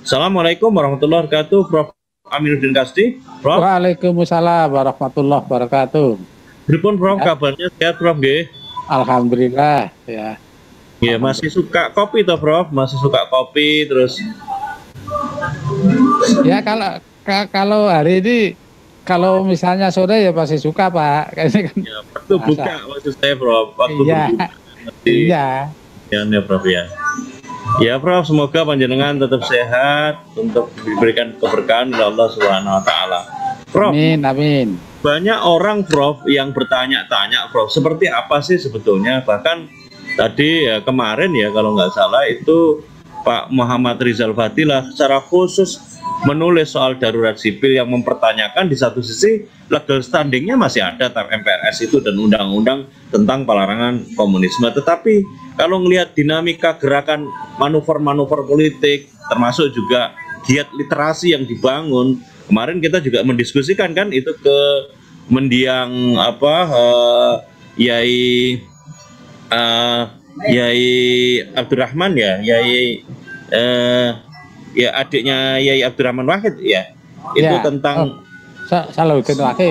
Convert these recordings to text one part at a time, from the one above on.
Assalamualaikum warahmatullahi wabarakatuh, Prof. Aminuddin Kasdi. Prof. Waalaikumsalam warahmatullahi wabarakatuh. Pripun Prof, Ya. kabarnya sehat Prof nggih? Alhamdulillah ya. Ya, masih suka kopi toh Prof? Masih suka kopi terus. Ya kalau hari ini kalau misalnya sore ya pasti suka Pak. Kayaknya kan. Ya, waktu buka maksud saya Prof, waktu Iya. berbuka. Iya. Ya Prof ya. Ya Prof, semoga panjenengan tetap sehat untuk diberikan keberkahan oleh Allah Subhanahu wa taala. Prof. Amin, amin. Banyak orang Prof yang bertanya-tanya Prof, seperti apa sih sebetulnya, bahkan tadi ya kemarin ya kalau nggak salah itu Pak Muhammad Rizal Fadilah secara khusus menulis soal darurat sipil yang mempertanyakan di satu sisi legal standingnya masih ada MPRS itu dan undang-undang tentang pelarangan komunisme, tetapi kalau melihat dinamika gerakan manuver-manuver politik termasuk juga giat literasi yang dibangun, kemarin kita juga mendiskusikan kan itu ke mendiang Yai Abdurrahman ya, ya adiknya Yai Abdurrahman Wahid ya, itu ya. tentang Salahuddin Wahid.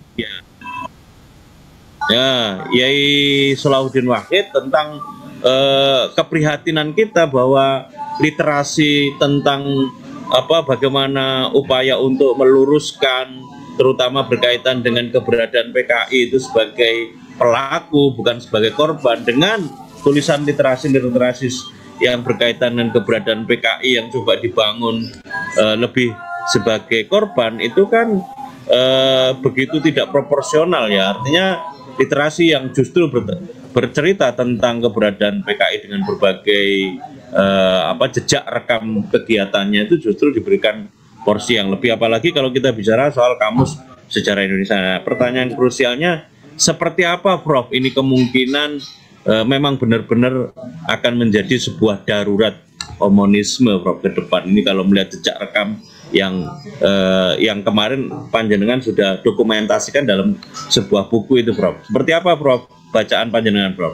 Ya, Yai Salahuddin Wahid tentang keprihatinan kita bahwa literasi tentang bagaimana upaya untuk meluruskan terutama berkaitan dengan keberadaan PKI itu sebagai pelaku bukan sebagai korban, dengan tulisan literasi yang berkaitan dengan keberadaan PKI yang coba dibangun lebih sebagai korban, itu kan begitu tidak proporsional ya. Artinya literasi yang justru bercerita tentang keberadaan PKI dengan berbagai jejak rekam kegiatannya itu justru diberikan porsi yang lebih, apalagi kalau kita bicara soal kamus sejarah Indonesia. Nah, pertanyaan krusialnya seperti apa Prof ini kemungkinan memang benar-benar akan menjadi sebuah darurat komunisme Prof ke depan ini, kalau melihat jejak rekam yang kemarin panjenengan sudah dokumentasikan dalam sebuah buku itu Prof. Seperti apa Prof bacaan panjenengan Prof?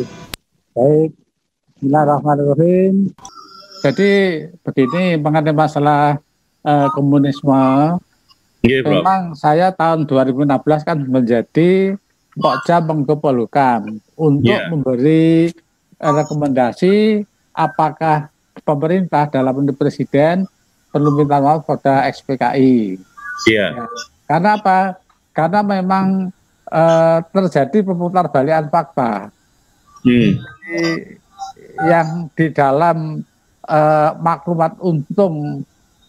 Baik, bismillahirrahmanirrahim. Jadi begini mengenai masalah komunisme, memang saya tahun 2016 kan menjadi Pokja Menko Polhukam untuk memberi rekomendasi apakah pemerintah dalam bentuk presiden perlu minta maaf pada XPKI. Ya. Karena apa? Karena memang terjadi pemutarbalikan fakta. Jadi, yang di dalam maklumat untung,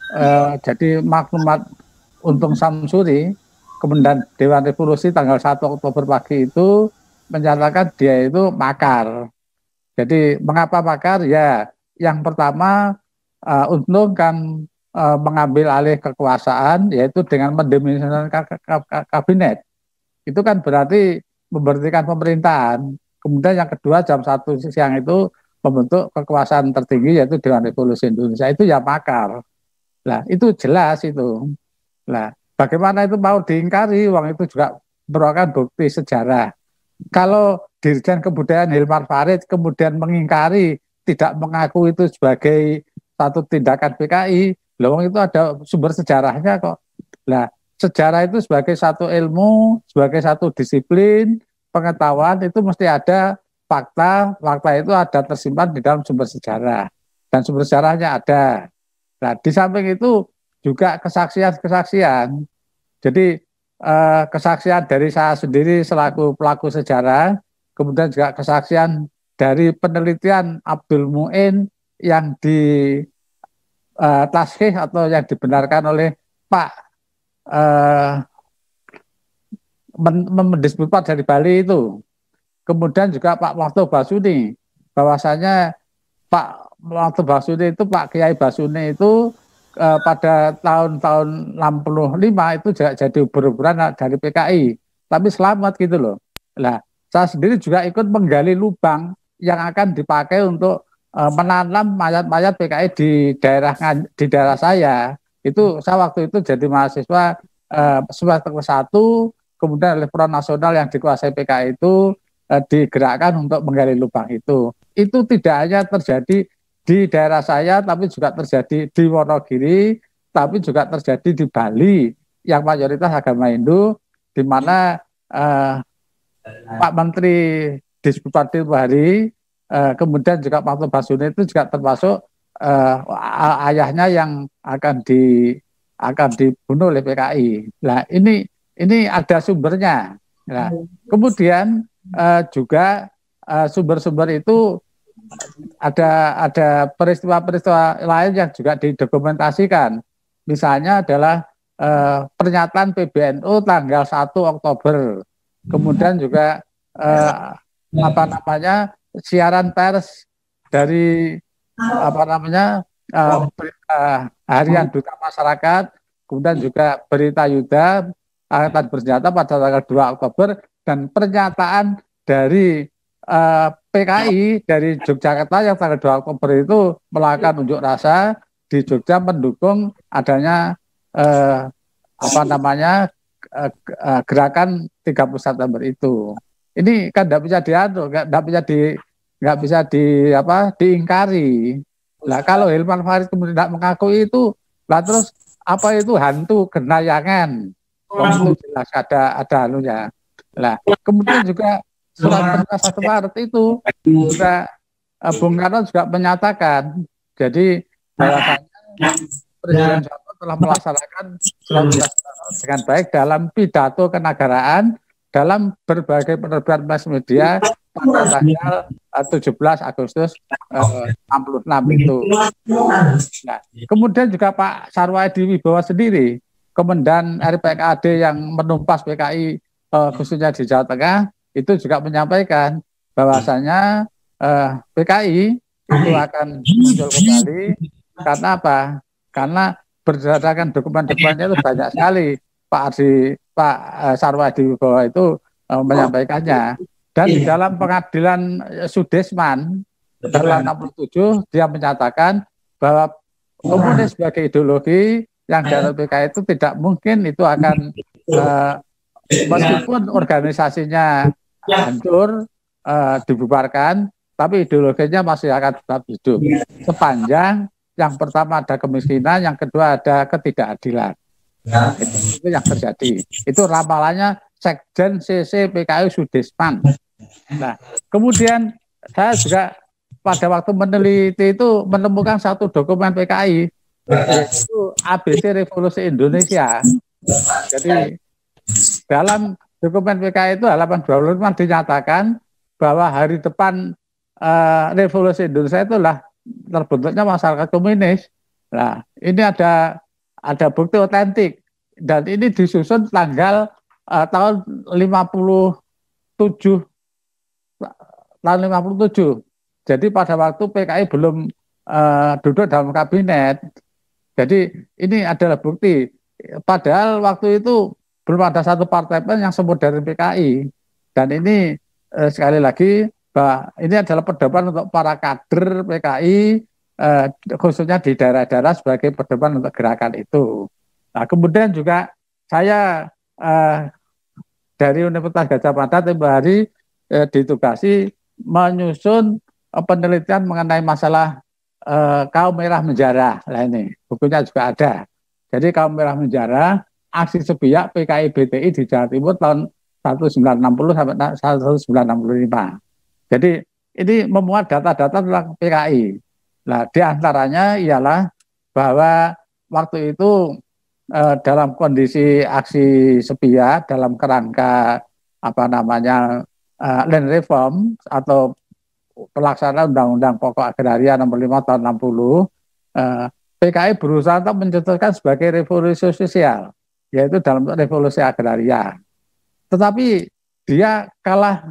jadi maklumat untung Samsuri, Kementerian Dewan Revolusi tanggal 1 Oktober pagi itu menyatakan dia itu makar. Jadi mengapa makar? Ya, yang pertama Untung kan mengambil alih kekuasaan, yaitu dengan mendimensikan kabinet. Itu kan berarti memberhentikan pemerintahan. Kemudian yang kedua jam 1 siang itu membentuk kekuasaan tertinggi yaitu Dewan Revolusi Indonesia, itu ya makar. Nah itu jelas itu. Nah bagaimana itu mau diingkari, uang itu juga merupakan bukti sejarah. Kalau Dirjen Kebudayaan Hilmar Farid kemudian mengingkari, tidak mengaku itu sebagai satu tindakan PKI, loh itu ada sumber sejarahnya kok. Nah, sejarah itu sebagai satu ilmu, sebagai satu disiplin, pengetahuan itu mesti ada fakta, fakta itu ada tersimpan di dalam sumber sejarah, dan sumber sejarahnya ada. Nah, di samping itu juga kesaksian-kesaksian. Jadi kesaksian dari saya sendiri selaku pelaku sejarah, kemudian juga kesaksian dari penelitian Abdul Muin yang di taskhih atau yang dibenarkan oleh Pak Mendisbudpat dari Bali itu. Kemudian juga Pak Waktu Basuni, bahwasanya Pak Waktu Basuni itu, Pak Kiai Basuni itu pada tahun-tahun 65 itu jadi ubur-uburan dari PKI, tapi selamat gitu loh. Nah, saya sendiri juga ikut menggali lubang yang akan dipakai untuk menanam mayat-mayat PKI di daerah saya. Itu saya waktu itu jadi mahasiswa semester ke-1, kemudian oleh Front Nasional yang dikuasai PKI itu digerakkan untuk menggali lubang itu. Itu tidak hanya terjadi di daerah saya, tapi juga terjadi di Wonogiri, tapi juga terjadi di Bali yang mayoritas agama Hindu, di mana Pak Menteri Disbudpadi Buhari, kemudian juga Pak Basuni itu juga termasuk ayahnya yang akan dibunuh oleh PKI. Nah, ini ada sumbernya. Nah, kemudian juga sumber-sumber itu ada peristiwa-peristiwa lain yang juga didokumentasikan. Misalnya adalah pernyataan PBNU tanggal 1 Oktober. Kemudian juga siaran pers dari harian Duta Masyarakat, kemudian juga berita Yuda Angkatan Bersenjata pada tanggal 2 Oktober, dan pernyataan dari PKI dari Yogyakarta yang tanggal 2 Oktober itu melakukan unjuk rasa di Jogja mendukung adanya gerakan 30 September itu. Ini kan tidak bisa diingkari. Nah, kalau Hilman Farid kemudian tidak mengakui itu, lah terus apa itu hantu genayangan? Itu jelas ada anunya. Nah, kemudian juga surat perintah 1 Maret itu juga Bung Karno juga menyatakan, jadi bahwasanya Presiden Soekarno telah melaksanakan surat dengan baik dalam pidato kenegaraan dalam berbagai penerbitan mass media pada tanggal 17 Agustus 66 itu. Nah, kemudian juga Pak Sarwadi Wibowo sendiri, Komandan RPKAD yang menumpas PKI khususnya di Jawa Tengah, itu juga menyampaikan bahwasanya PKI itu akan muncul kembali karena apa? Karena berdasarkan dokumen-dokumennya itu banyak sekali Pak Sarwadi Wibowo itu menyampaikannya. Dan di dalam pengadilan Sudesman dalam 67 dia menyatakan bahwa komunis sebagai ideologi yang dari PKI itu tidak mungkin itu akan meskipun organisasinya hancur, dibubarkan, tapi ideologinya masih akan tetap hidup sepanjang yang pertama ada kemiskinan, yang kedua ada ketidakadilan. Itu yang terjadi. Itu ramalannya Sekjen CC PKI Sudesman. Nah, kemudian saya juga pada waktu meneliti itu menemukan satu dokumen PKI, yaitu ABC Revolusi Indonesia. Jadi dalam dokumen PKI itu halaman 25 dinyatakan bahwa hari depan Revolusi Indonesia itulah terbentuknya masyarakat komunis. Nah, ini ada bukti otentik, dan ini disusun tanggal tahun 57. Jadi pada waktu PKI belum duduk dalam kabinet. Jadi ini adalah bukti. Padahal waktu itu belum ada satu partai pun yang semodern PKI. Dan ini sekali lagi bahwa ini adalah pedoman untuk para kader PKI, khususnya di daerah-daerah sebagai pedoman untuk gerakan itu. Nah, kemudian juga saya dari Universitas Gadjah Mada tempoh hari ditugasi menyusun penelitian mengenai masalah kaum merah menjara. Nah, ini bukunya juga ada. Jadi kaum merah menjara, aksi sepihak PKI BTI di Jawa Timur tahun 1960 sampai 1965. Jadi ini memuat data-data tentang PKI. Nah, di antaranya ialah bahwa waktu itu dalam kondisi aksi sepihak dalam kerangka land reform atau pelaksanaan Undang-Undang Pokok Agraria nomor 5 tahun 60, PKI berusaha untuk mencetuskan sebagai revolusi sosial, yaitu dalam revolusi agraria. Tetapi dia kalah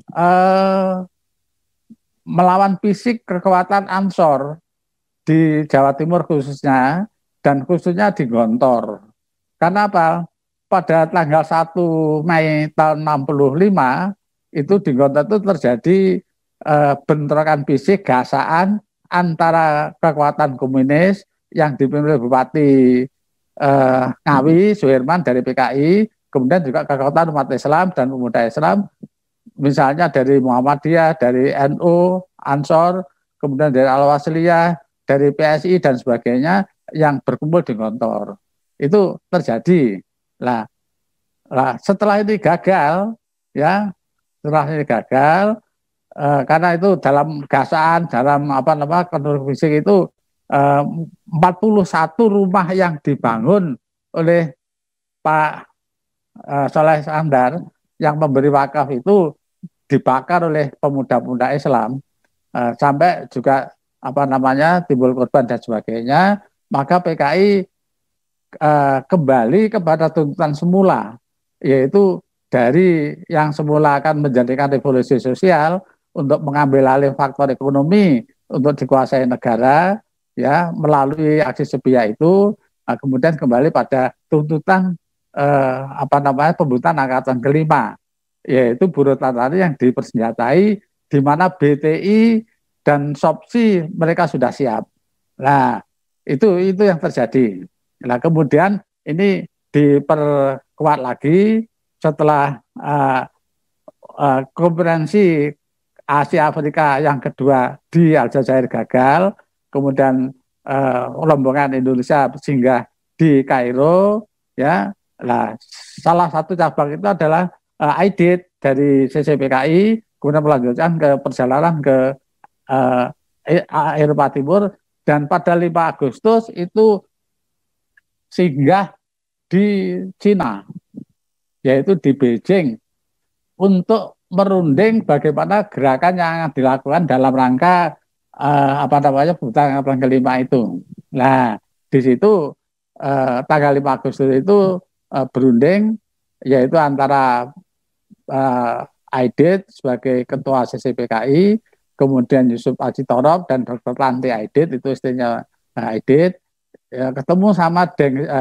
melawan fisik kekuatan Ansor di Jawa Timur khususnya, dan khususnya di Gontor. Karena apa? Pada tanggal 1 Mei tahun 65 itu di Gontor itu terjadi bentrokan fisik, gasaan antara kekuatan komunis yang dipimpin oleh Bupati Ngawi Suherman dari PKI, kemudian juga kekuatan umat Islam dan pemuda Islam, misalnya dari Muhammadiyah, dari NU, Ansor, kemudian dari Al-Wasliyah, dari PSI dan sebagainya yang berkumpul di Gontor. Itu terjadi. Lah, setelah ini gagal, ya, setelah ini gagal, karena itu dalam gasaan, dalam konstruksi itu 41 rumah yang dibangun oleh Pak Soleh Sandar yang memberi wakaf itu dibakar oleh pemuda-pemuda Islam, sampai juga timbul korban dan sebagainya. Maka PKI kembali kepada tuntutan semula, yaitu dari yang semula akan menjadikan revolusi sosial untuk mengambil alih faktor ekonomi untuk dikuasai negara, ya, melalui aksi sepia itu, kemudian kembali pada tuntutan pembunuhan angkatan kelima, yaitu buruh tani yang dipersenjatai, di mana BTI dan SOPSI mereka sudah siap. Nah, itu yang terjadi. Nah, kemudian ini diperkuat lagi setelah konferensi Asia Afrika yang kedua di Aljazair gagal, kemudian rombongan Indonesia singgah di Kairo, ya. Nah, salah satu cabang itu adalah Aidit dari CCPKI, kemudian melanjutkan ke perjalanan ke Eropa Timur, dan pada 5 Agustus itu singgah di Cina, yaitu di Beijing, untuk merunding bagaimana gerakan yang dilakukan dalam rangka pembunuhan angkatan kelima itu. Nah, di situ tanggal 5 Agustus itu berunding, yaitu antara Aidit sebagai ketua CCPKI, kemudian Yusuf Haji Torop dan Dr. Lanti Aidit, itu istrinya Aidit, ya, ketemu sama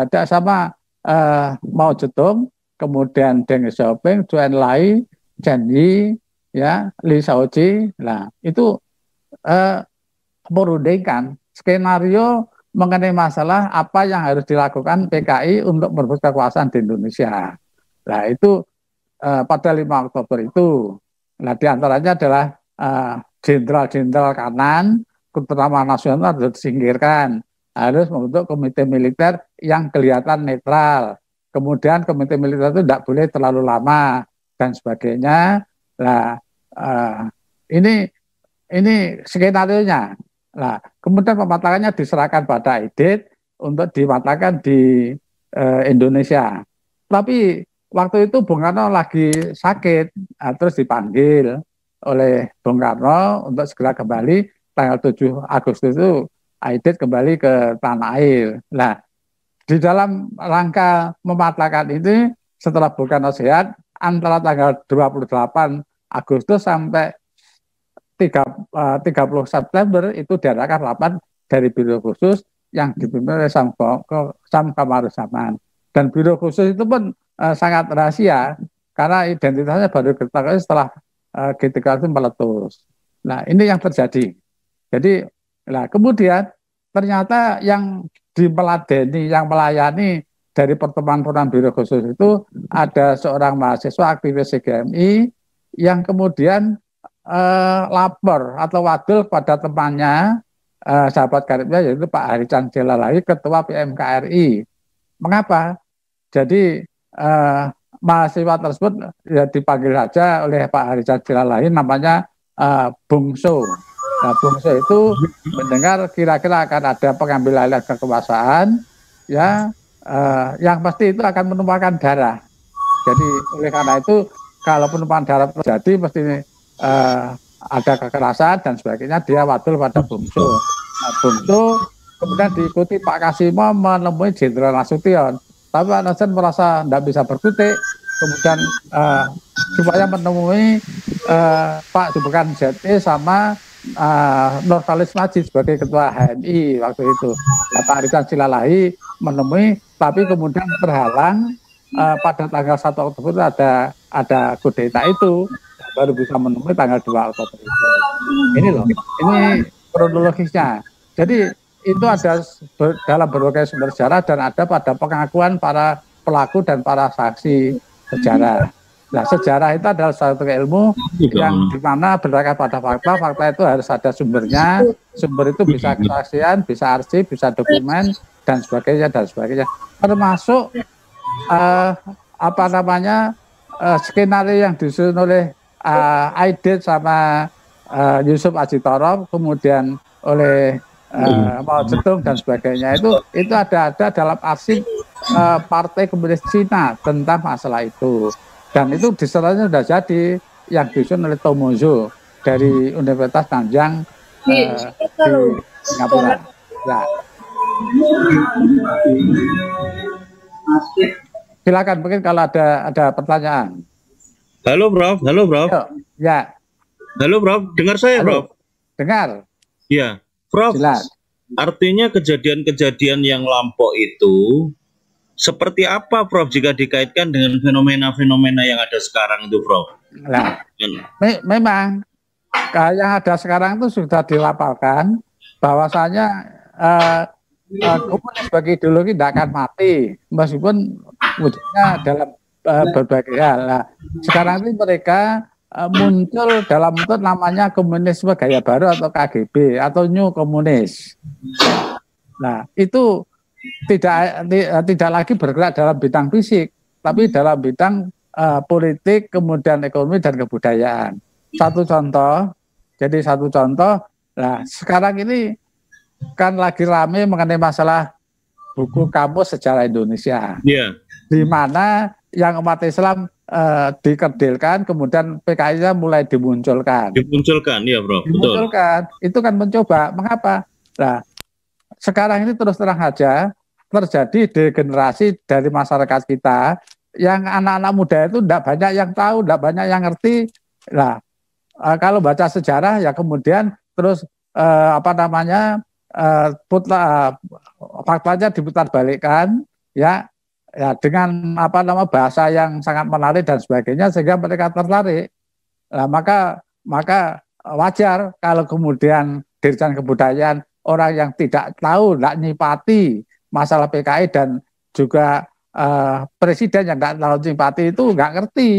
Mao Zedong, kemudian Deng Xiaoping, Zhou Enlai, Chen Yi, ya, Li Shaoqi. Nah, itu merundingkan skenario mengenai masalah apa yang harus dilakukan PKI untuk merebut kekuasaan di Indonesia. Nah, itu pada 5 Oktober itu. Nah, diantaranya adalah jenderal-jenderal kanan, terutama nasional, harus disingkirkan, harus membentuk komite militer yang kelihatan netral. Kemudian komite militer itu tidak boleh terlalu lama dan sebagainya. Nah, ini skenario-nya. Nah, kemudian pematakannya diserahkan pada Aidit untuk dimatangkan di Indonesia. Tapi waktu itu Bung Karno lagi sakit, terus dipanggil oleh Bung Karno untuk segera kembali. Tanggal 7 Agustus itu Aidit kembali ke tanah air. Nah, di dalam rangka mematahkan ini, setelah Bung Karno sehat, antara tanggal 28 Agustus sampai 30 September itu diadakan rapat dari Biro Khusus yang dipimpin oleh Sam Kamaruzzaman. Dan Biro Khusus itu pun sangat rahasia, karena identitasnya baru diketahui setelah G30 meletus. Nah, ini yang terjadi. Jadi, kemudian ternyata yang dimeladeni, yang melayani dari pertemuan Biro Khusus itu ada seorang mahasiswa aktivis CGMI yang kemudian lapor atau wadul pada temannya, sahabat karibnya, yaitu Pak Harican Jelalahi, ketua PMKRI. Mengapa? Jadi mahasiswa tersebut ya dipanggil saja oleh Pak Harican Jelalahi, namanya Bungsu. Nah, Bungsu itu mendengar kira-kira akan ada pengambil alih kekuasaan, ya, yang pasti itu akan menumpahkan darah. Jadi oleh karena itu, kalau penumpang darah terjadi mesti ada kekerasan dan sebagainya, dia wadul pada Bungsu. Nah, Bungsu kemudian diikuti Pak Kasimo menemui Jenderal Nasution, tapi Pak Nasution merasa tidak bisa berkutik, kemudian supaya menemui Pak Jubekan ZE sama Nurholis Majid sebagai ketua HMI waktu itu. Nah, Pak Harican Jelalahi menemui, tapi kemudian terhalang pada tanggal 1 Oktober ada kudeta itu, baru bisa menemui tanggal 2 Oktober itu. Ini loh, ini kronologisnya. Jadi itu ada dalam berbagai sumber sejarah dan ada pada pengakuan para pelaku dan para saksi sejarah. Nah, sejarah itu adalah suatu ilmu yang dimana berdasarkan pada fakta, fakta itu harus ada sumbernya, sumber itu bisa kesaksian, bisa arsip, bisa dokumen, dan sebagainya, dan sebagainya. Termasuk apa namanya skenario yang disusun oleh Aidit sama Yusuf Ajitorov, kemudian oleh Mao Zedong dan sebagainya, itu ada dalam arsip Partai Komunis Cina tentang masalah itu. Dan itu diserahnya sudah jadi yang disusun oleh Tomozo dari Universitas Nanjang di Singapura. Ya. Silakan mungkin kalau ada pertanyaan. Halo Prof, halo Prof. Ya. Halo Prof, dengar saya Prof? Dengar. Ya, Prof. Jelas. Artinya kejadian-kejadian yang lampau itu seperti apa Prof jika dikaitkan dengan fenomena-fenomena yang ada sekarang itu Prof? Nah, memang yang ada sekarang itu sudah dilapalkan bahwasanya komunis sebagai ideologi tidak akan mati meskipun wujudnya dalam berbagai hal. Nah, sekarang ini mereka muncul dalam bentuk namanya komunisme gaya baru atau KGB atau New Komunis. Nah, itu tidak lagi bergerak dalam bidang fisik, tapi dalam bidang politik, kemudian ekonomi dan kebudayaan. Satu contoh, nah sekarang ini kan lagi rame mengenai masalah buku kamus sejarah Indonesia, di mana yang umat Islam dikerdilkan, kemudian PKI-nya mulai dimunculkan. Ya Bro. Dimunculkan, betul. Itu kan mencoba, mengapa? Nah, sekarang ini terus terang saja terjadi degenerasi dari masyarakat kita yang anak-anak muda itu tidak banyak yang tahu, tidak banyak yang ngerti. Nah, kalau baca sejarah ya kemudian terus faktanya diputar balikkan ya dengan bahasa yang sangat menarik dan sebagainya sehingga mereka tertarik. Nah, maka wajar kalau kemudian Dirjen Kebudayaan orang yang tidak tahu, tidak nyipati masalah PKI dan juga presiden yang tidak tahu nyipati itu nggak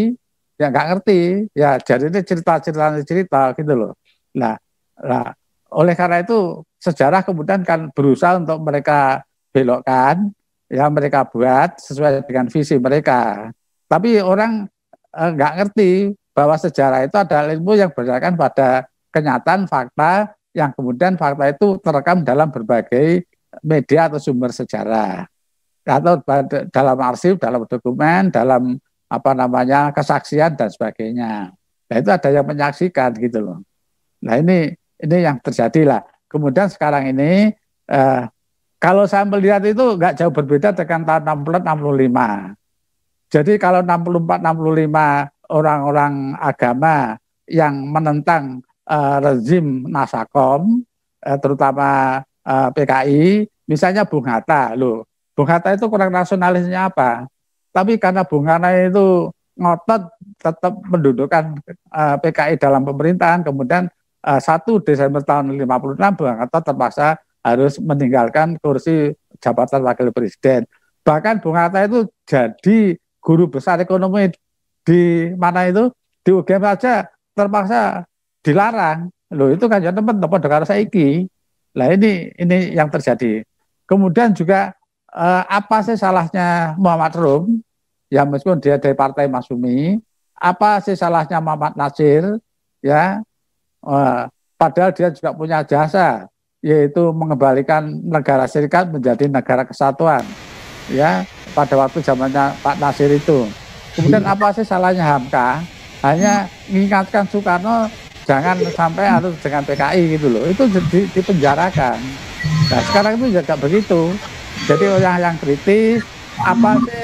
ngerti, ya jadi ini cerita gitu loh. Nah, oleh karena itu sejarah kemudian kan berusaha untuk mereka belokkan, ya mereka buat sesuai dengan visi mereka. Tapi orang nggak ngerti bahwa sejarah itu adalah ilmu yang berdasarkan pada kenyataan fakta yang kemudian fakta itu terekam dalam berbagai media atau sumber sejarah atau dalam arsip, dalam dokumen, dalam kesaksian dan sebagainya. Nah itu ada yang menyaksikan gitu loh. Nah ini yang terjadi lah. Kemudian sekarang ini kalau saya melihat itu nggak jauh berbeda dengan tahun 64-65. Jadi kalau 64-65 orang-orang agama yang menentang rezim Nasakom, terutama PKI, misalnya Bung Hatta, loh. Bung Hatta itu kurang nasionalisnya apa? Tapi karena Bung Hatta itu ngotot tetap mendudukkan PKI dalam pemerintahan, kemudian 1 Desember tahun 56 Bung Hatta terpaksa harus meninggalkan kursi jabatan wakil presiden. Bahkan Bung Hatta itu jadi guru besar ekonomi di mana itu di UGM saja terpaksa dilarang. Loh itu kan ya teman-teman dengan saiki. Nah ini yang terjadi. Kemudian juga apa sih salahnya Muhammad Rum? Ya meskipun dia dari Partai Masyumi, apa sih salahnya Muhammad Nasir? Ya, padahal dia juga punya jasa, yaitu mengembalikan negara serikat menjadi negara kesatuan. Ya, pada waktu zamannya Pak Nasir itu. Kemudian apa sih salahnya Hamka? Hanya mengingatkan Soekarno jangan sampai harus dengan PKI gitu loh. Itu dipenjarakan. Nah sekarang itu juga begitu. Jadi orang yang kritis apa sih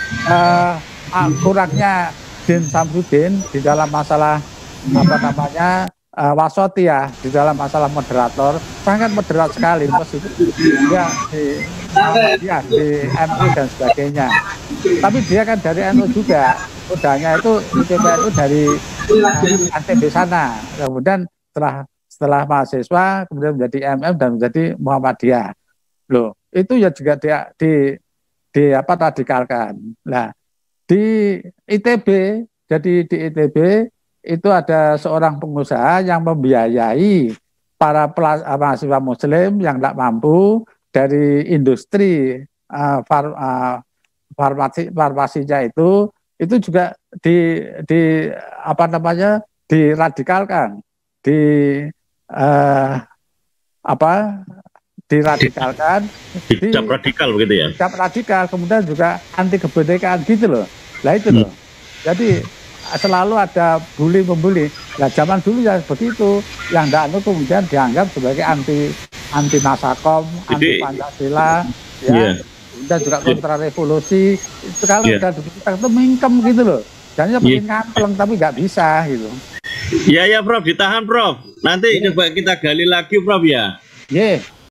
kurangnya Din Samsudin di dalam masalah wasoti ya, di dalam masalah moderator sangat moderat sekali meskipun dia di NU dan sebagainya. Tapi dia kan dari NU juga, udahnya itu PPNU dari NTB sana. Kemudian setelah mahasiswa kemudian menjadi MM dan menjadi Muhammadiyah. Loh, itu ya juga dia radikalkan. Nah, di ITB Jadi di ITB itu ada seorang pengusaha yang membiayai para mahasiswa Muslim yang tidak mampu dari industri farmasinya itu juga apa namanya diradikalkan, diradikalkan, dicap radikal begitu ya? Dicap radikal, kemudian juga anti kebinekaan gitu loh. Lah itu loh. Jadi selalu ada bully membuli. Nah zaman dulu ya begitu, yang tidak kemudian dianggap sebagai anti Nasakom, anti Pancasila, ya, dan juga kontra revolusi. Itu kalau udah itu mingkem gitu loh. Jadinya pengen ngampleng tapi nggak bisa gitu. Ya Prof, ditahan Prof. Nanti coba kita gali lagi Prof ya.